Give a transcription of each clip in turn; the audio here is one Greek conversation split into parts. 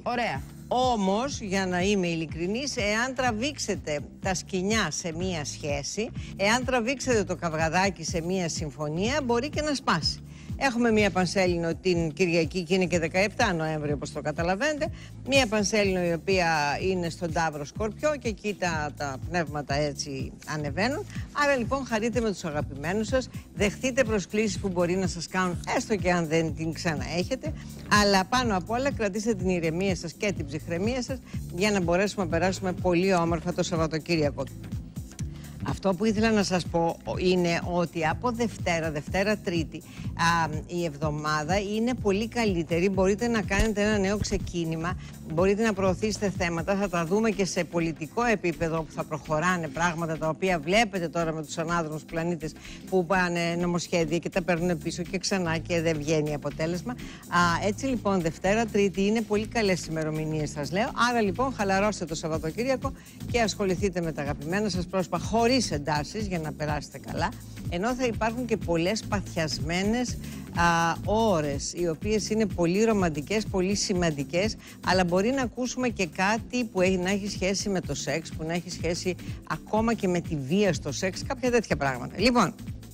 Ωραία. Όμως, για να είμαι ειλικρινής, εάν τραβήξετε τα σκοινιά σε μία σχέση, εάν τραβήξετε το καυγαδάκι σε μία συμφωνία, μπορεί και να σπάσει. Έχουμε μία Πανσέλινο την Κυριακή και είναι και 17 Νοέμβρη, όπως το καταλαβαίνετε. Μία Πανσέλινο η οποία είναι στον Ταύρο Σκορπιό και εκεί τα πνεύματα έτσι ανεβαίνουν. Άρα λοιπόν χαρείτε με τους αγαπημένους σας, δεχτείτε προσκλήσεις που μπορεί να σας κάνουν, έστω και αν δεν την ξαναέχετε. Αλλά πάνω απ' όλα κρατήστε την ηρεμία σας και την ψυχραιμία σας για να μπορέσουμε να περάσουμε πολύ όμορφα το Σαββατοκύριακο. Αυτό που ήθελα να σας πω είναι ότι από Δευτέρα Τρίτη η εβδομάδα είναι πολύ καλύτερη. Μπορείτε να κάνετε ένα νέο ξεκίνημα, μπορείτε να προωθήσετε θέματα. Θα τα δούμε και σε πολιτικό επίπεδο που θα προχωράνε πράγματα τα οποία βλέπετε τώρα με τους ανάδρομους πλανήτες που πάνε νομοσχέδια και τα παίρνουν πίσω και ξανά και δεν βγαίνει αποτέλεσμα. Έτσι λοιπόν Δευτέρα Τρίτη είναι πολύ καλές ημερομηνίες, σας λέω. Άρα λοιπόν χαλαρώστε το Σαββατοκύριακο και ασχοληθείτε με τα αγαπημένα σας πρόσωπα χωρίς εντάσεις για να περάσετε καλά, ενώ θα υπάρχουν και πολλές παθιασμένες ώρες, οι οποίες είναι πολύ ρομαντικές, πολύ σημαντικές, αλλά μπορεί να ακούσουμε και κάτι που να έχει σχέση με το σεξ, που να έχει σχέση ακόμα και με τη βία στο σεξ, κάποια τέτοια πράγματα. Λοιπόν,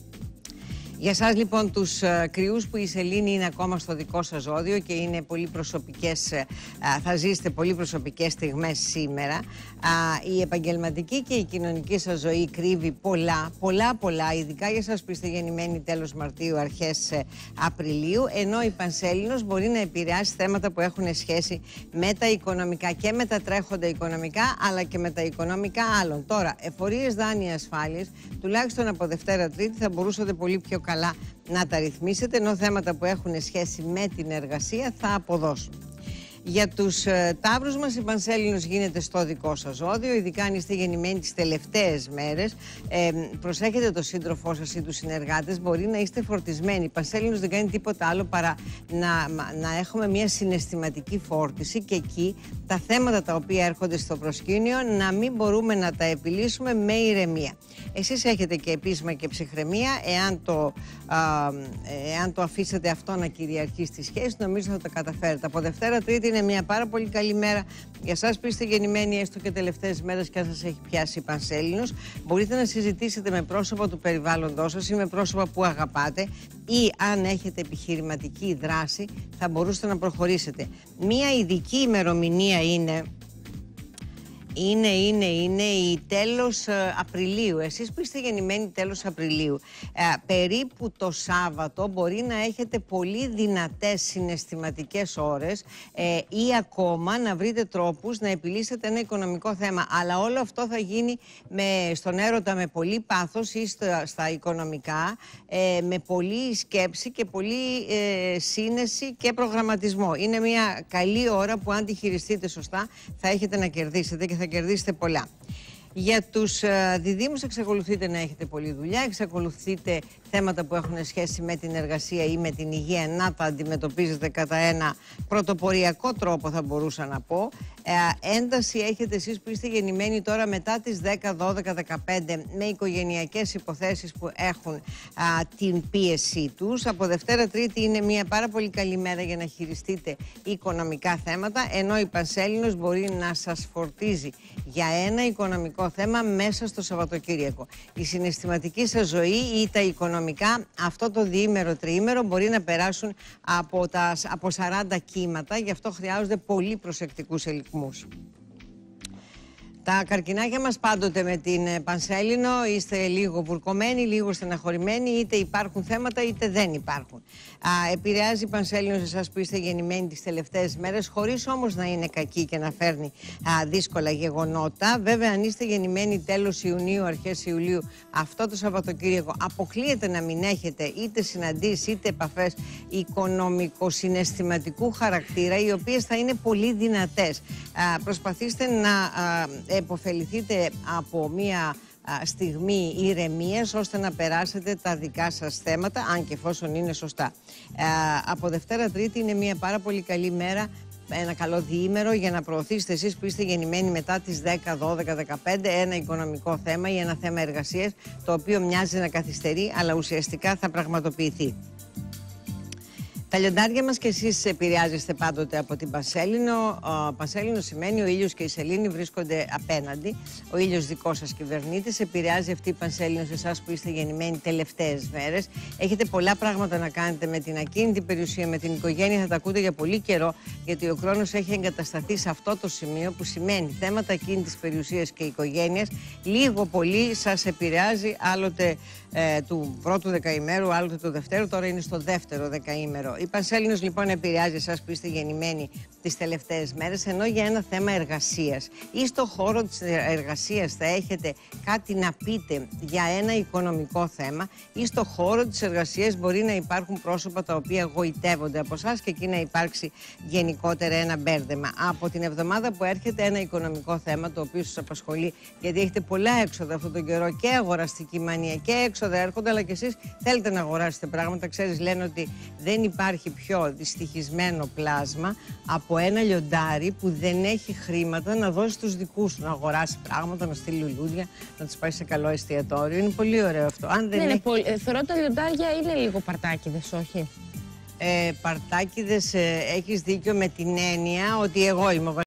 για σας λοιπόν τους κρυούς που η σελήνη είναι ακόμα στο δικό σας ζώδιο και είναι πολύ προσωπικές, θα ζήσετε πολύ προσωπικές στιγμές σήμερα. Η επαγγελματική και η κοινωνική σας ζωή κρύβει πολλά, ειδικά για σας που είστε γεννημένοι τέλος Μαρτίου, αρχές Απριλίου, ενώ η Πανσέλινος μπορεί να επηρεάσει θέματα που έχουν σχέση με τα οικονομικά και με τα τρέχοντα οικονομικά, αλλά και με τα οικονομικά άλλων. Τώρα, εφορίες, δάνεια, ασφάλειες, τουλάχιστον από Δευτέρα Τρίτη θα μπορούσατε πολύ πιο καλά να τα ρυθμίσετε, ενώ θέματα που έχουν σχέση με την εργασία θα αποδώσουν. Για τους Ταύρους μας η Πανσέλινος γίνεται στο δικό σας ζώδιο, ειδικά αν είστε γεννημένοι τις τελευταίες μέρες. Προσέχετε το σύντροφό σας ή τους συνεργάτες, μπορεί να είστε φορτισμένοι. Η Πανσέλινος δεν κάνει τίποτα άλλο παρά να έχουμε μια συναισθηματική φόρτιση και εκεί τα θέματα τα οποία έρχονται στο προσκήνιο να μην μπορούμε να τα επιλύσουμε με ηρεμία. Εσείς έχετε και επίσημα και ψυχραιμία, εάν το αφήσετε αυτό να κυριαρχεί στη σχέση, νομίζω θα το καταφέρετε. Από Δευτέρα Τρίτη είναι μια πάρα πολύ καλή μέρα για εσάς που είστε γεννημένοι έστω και τελευταίες μέρες και αν σας έχει πιάσει η Πανσέλινος. Μπορείτε να συζητήσετε με πρόσωπα του περιβάλλοντός σας ή με πρόσωπα που αγαπάτε, ή αν έχετε επιχειρηματική δράση θα μπορούσατε να προχωρήσετε. Μια ειδική ημερομηνία είναι η τέλος Απριλίου. Εσείς που είστε γεννημένοι τέλος Απριλίου, περίπου το Σάββατο μπορεί να έχετε πολύ δυνατές συναισθηματικές ώρες ή ακόμα να βρείτε τρόπους να επιλύσετε ένα οικονομικό θέμα. Αλλά όλο αυτό θα γίνει στον έρωτα με πολύ πάθος ή στα οικονομικά, με πολύ σκέψη και πολύ σύνεση και προγραμματισμό. Είναι μια καλή ώρα που αν τη χειριστείτε σωστά θα έχετε να κερδίσετε και θα κερδίσετε πολλά. Για τους διδύμους εξακολουθείτε να έχετε πολλή δουλειά, εξακολουθείτε θέματα που έχουν σχέση με την εργασία ή με την υγεία να τα αντιμετωπίζετε κατά ένα πρωτοποριακό τρόπο, θα μπορούσα να πω. Ένταση έχετε εσείς που είστε γεννημένοι τώρα μετά τις 10, 12, 15 με οικογενειακές υποθέσεις που έχουν την πίεσή τους. Από Δευτέρα Τρίτη είναι μια πάρα πολύ καλή μέρα για να χειριστείτε οικονομικά θέματα, ενώ η Πανσέλινος μπορεί να σας φορτίζει για ένα οικονομικό θέμα μέσα στο Σαββατοκύριακο. Η συναισθηματική σας ζωή ή τα οικονομικά αυτό το διήμερο, τριήμερο μπορεί να περάσουν από 40 κύματα, γι' αυτό χρειάζονται πολύ προσεκτικούς ελιγμούς. Τα καρκινάκια μας πάντοτε με την Πανσέλινο είστε λίγο βουρκωμένοι, λίγο στεναχωρημένοι, είτε υπάρχουν θέματα είτε δεν υπάρχουν. Επηρεάζει η Πανσέλινο σε εσάς που είστε γεννημένοι τις τελευταίες μέρες, χωρίς όμως να είναι κακή και να φέρνει δύσκολα γεγονότα. Βέβαια, αν είστε γεννημένοι τέλος Ιουνίου, αρχές Ιουλίου, αυτό το Σαββατοκύριακο αποκλείεται να μην έχετε είτε συναντήσεις είτε επαφές οικονομικο-συναισθηματικού χαρακτήρα, οι οποίες θα είναι πολύ δυνατές. Προσπαθήστε να επωφεληθείτε από μία στιγμή ηρεμίας ώστε να περάσετε τα δικά σας θέματα, αν και εφόσον είναι σωστά. Από Δευτέρα Τρίτη είναι μια πάρα πολύ καλή μέρα, ένα καλό διήμερο για να προωθήσετε εσείς που είστε γεννημένοι μετά τις 10, 12, 15 ένα οικονομικό θέμα ή ένα θέμα εργασίας, το οποίο μοιάζει να καθυστερεί αλλά ουσιαστικά θα πραγματοποιηθεί. Τα λιοντάρια μας και εσείς επηρεάζεστε πάντοτε από την Πανσέλινο. Πανσέλινο σημαίνει ο ήλιος και η σελήνη βρίσκονται απέναντι. Ο ήλιος δικός σας κυβερνήτης. Επηρεάζει αυτή η Πανσέλινο σε εσάς που είστε γεννημένοι τελευταίες μέρες. Έχετε πολλά πράγματα να κάνετε με την ακίνητη περιουσία, με την οικογένεια. Θα τα ακούτε για πολύ καιρό, γιατί ο Κρόνος έχει εγκατασταθεί σε αυτό το σημείο που σημαίνει θέματα ακίνητης περιουσίας και οικογένειας. Λίγο πολύ σας επηρεάζει, άλλοτε του πρώτου δεκαημέρου, άλλοτε του δευτέρου. Τώρα είναι στο δεύτερο δεκαήμερο. Η Πανσέλινος λοιπόν επηρεάζει εσάς που είστε γεννημένοι τις τελευταίες μέρες, ενώ για ένα θέμα εργασίας ή στο χώρο της εργασίας θα έχετε κάτι να πείτε για ένα οικονομικό θέμα, ή στο χώρο της εργασίας μπορεί να υπάρχουν πρόσωπα τα οποία γοητεύονται από εσάς και εκεί να υπάρξει γενικότερα ένα μπέρδεμα. Από την εβδομάδα που έρχεται ένα οικονομικό θέμα το οποίο σας απασχολεί, γιατί έχετε πολλά έξοδα αυτόν τον καιρό και αγοραστική μανία και έξοδα έρχονται, αλλά και εσείς θέλετε να αγοράσετε πράγματα. Ξέρεις, λένε ότι δεν υπάρχει πιο δυστυχισμένο πλάσμα από ένα λιοντάρι που δεν έχει χρήματα να δώσει στους δικούς του, να αγοράσει πράγματα, να στείλει λουλούδια, να τους πάει σε καλό εστιατόριο. Είναι πολύ ωραίο αυτό. Αν δεν έχει... Θεωρώ τα λιοντάρια είναι λίγο παρτάκιδες, όχι? Παρτάκιδες, έχεις δίκιο με την έννοια ότι εγώ είμαι